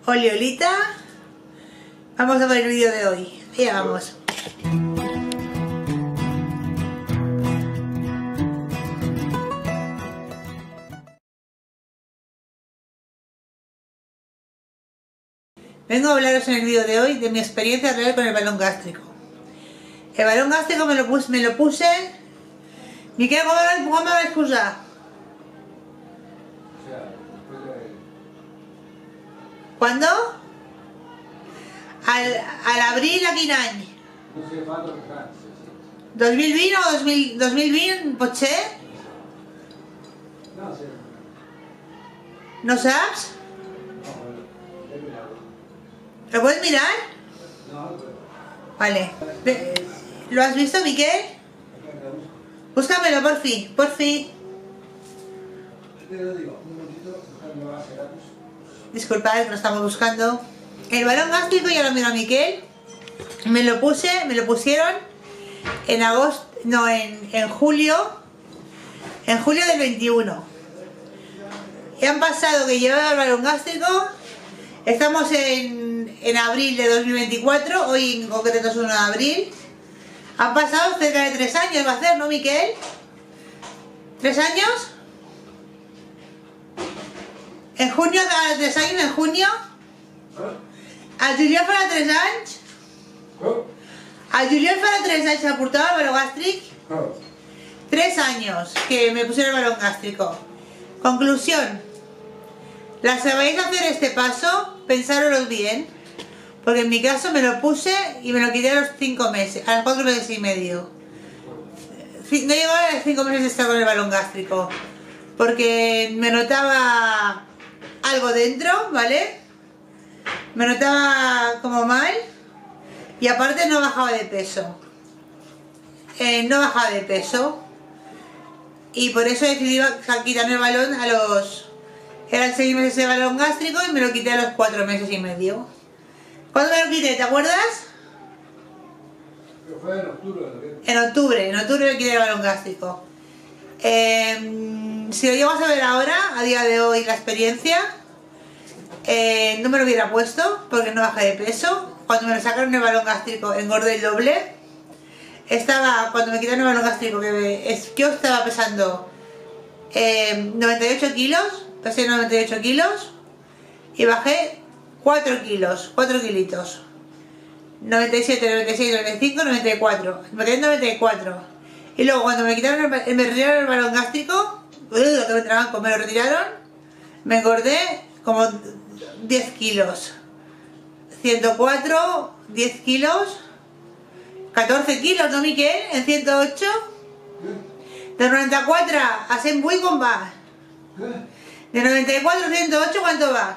Oliolita. Vamos a ver el vídeo de hoy. Ya vamos. Vengo a hablaros en el vídeo de hoy de mi experiencia real con el balón gástrico. El balón gástrico me lo puse. Miquel, ¿cómo me va a excusar? ¿Cuándo? Al abril aquell any. 2020 o 2020, pot ser? ¿No sabes? ¿Lo puedes mirar? Vale. ¿Lo has visto, Miquel? Búscamelo, por fin. Disculpad, lo estamos buscando. El balón gástrico ya lo miró Miquel. Me lo pusieron en agosto, no, en julio. En julio del 21. Y han pasado que llevaba el balón gástrico. Estamos en abril de 2024. Hoy en concreto es 1 de abril. Han pasado cerca de 3 años, va a ser, ¿no, Miquel? ¿3 años? En junio, cada 3 años, en junio. Al juliol farà 3 anys. Al juliol farà 3 anys que portava el balón gástrico. 3 años que me pusieron el balón gástrico. Conclusión. Las que vais a hacer este paso, pensároslo bien. Porque en mi caso me lo puse y me lo quité a los 5 meses, a los 4 meses y medio. No llegaba a los 5 meses de estar con el balón gástrico. Porque me notaba algo dentro, ¿vale? Me notaba como mal. Y aparte no bajaba de peso. No bajaba de peso. Y por eso decidí quitarme el balón a los... Eran 6 meses de balón gástrico y me lo quité a los 4 meses y medio. ¿Cuándo me lo quité? ¿Te acuerdas? Fue en octubre. En octubre me quité el balón gástrico. Si lo llegas a ver ahora, a día de hoy, la experiencia, no me lo hubiera puesto porque no bajé de peso. Cuando me lo sacaron el balón gástrico engordé el doble. Cuando me quitaron el balón gástrico, yo estaba pesando 98 kilos, pesé 98 kilos y bajé 4 kilos, 4 kilitos. 97, 96, 95, 94. Me quedé en 94. Y luego cuando me retiraron el balón gástrico, lo que me trabanco, me lo retiraron, me engordé como 10 kilos. 104, 10 kilos, 14 kilos, ¿no, Miquel? En 108. De 94 a 108 com va? De 94 a 108, ¿cuánto va?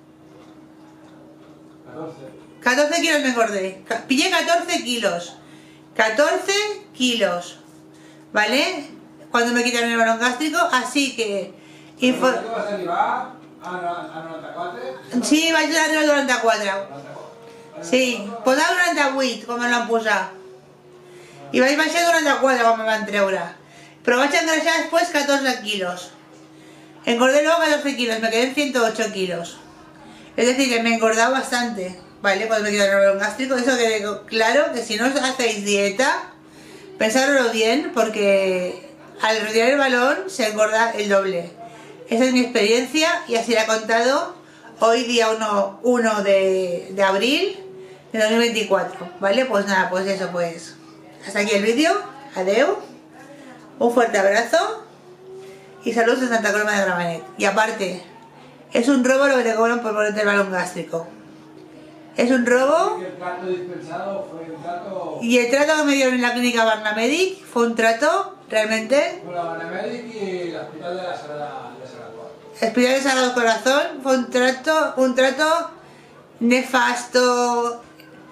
14 kilos me engordé. Pillé 14 kilos. 14 kilos. ¿Vale? Cuando me quitaron el balón gástrico. Así que... ¿Vas a arribar a 94? Sí, vaig arribar al 94. Sí, posava 98 quan me l'han posat. I vaig baixar 94 quan me van treure. Però vaig engreixar després 14 kilos. Engordé luego 14 kilos, me quedé en 108 kilos. Es decir, que me engordaba bastante, ¿vale? Cuando me quitaron el balón gástrico. Eso quedó claro, que si no hacéis dieta, pensároslo bien, porque al retirar el balón se engorda el doble. Esa es mi experiencia y así la he contado hoy día 1 de abril de 2024, ¿vale? Pues nada, pues eso, pues hasta aquí el vídeo. Adeu, un fuerte abrazo y saludos de Santa Coloma de Gramenet. Y aparte, es un robo lo que te cobran por ponerte el balón gástrico. Es un robo. El trato dispensado fue un trato... Y el trato que me dieron en la clínica Barnamedic fue un trato realmente... Con la Barnamedic y el Hospital de la Sagrada Hospital de Sagrado Corazón fue un trato nefasto,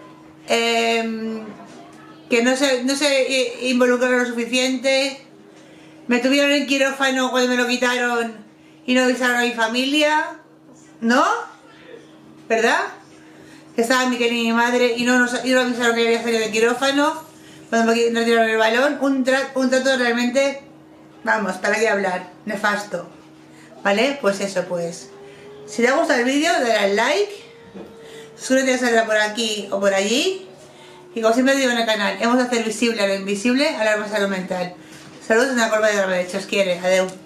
que no se involucraron lo suficiente. Me tuvieron en quirófano cuando me lo quitaron y no avisaron a mi familia, ¿no? ¿Verdad? Que estaba Miquel y mi madre y no avisaron que había salido de quirófano cuando me retiraron el balón. Un trato realmente, vamos, para qué hablar, nefasto. ¿Vale? Pues eso, pues. Si te ha gustado el vídeo, dale al like. Suscríbete que saldrá por aquí o por allí. Y como siempre digo en el canal, hemos de hacer visible a lo invisible, alarma salud mental. Saludos en la curva de gravedad, os quiere, adeu.